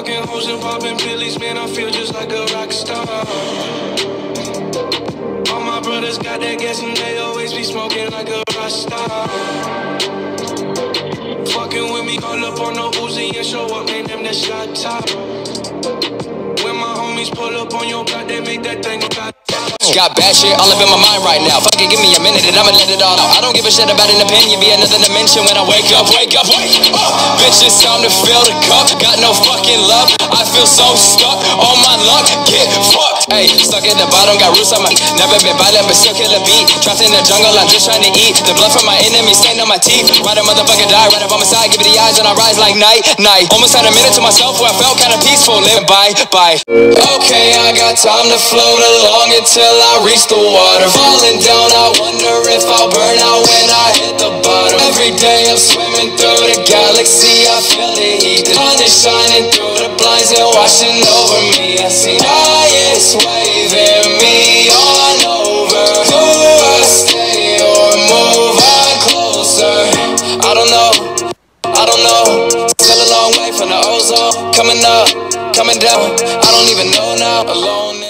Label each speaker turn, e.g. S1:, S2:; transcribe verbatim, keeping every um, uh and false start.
S1: Fucking hoes and popping pillies, man, I feel just like a rock star. All my brothers got that gas and they always be smoking like a rock star. Fucking with me, call up on the Uzi and show up, man, them that shot top. When my homies pull up on your block, they make that thing go.
S2: Got bad shit all up in my mind right now. Fuck it, give me a minute and I'ma let it all out. I don't give a shit about an opinion, be another dimension when I wake up, wake up, wake up. Bitch, it's time to fill the cup. Got no fucking love, I feel so stuck. All my luck, get fucked. Ayy, stuck at the bottom, got roots on my. Never been violent, but still kill a beat. Trapped in the jungle, I'm just trying to eat. The blood from my enemies stained on my teeth. Ride a motherfucker die, right up on my side, give it the eyes and I rise like night, night. Almost had a minute to myself where I felt kinda peaceful. Living bye, bye. Okay, I got time to float along until I reach the water. Falling down, I wonder if I'll burn out when I hit the bottom. Every day I'm swimming through the galaxy, I feel the heat. The sun is shining through the blinds and washing over me. I see giants waving me on over. Do I stay or move on closer? I don't know, I don't know. Still a long way from the ozone. Coming up, coming down, I don't even know now. Alone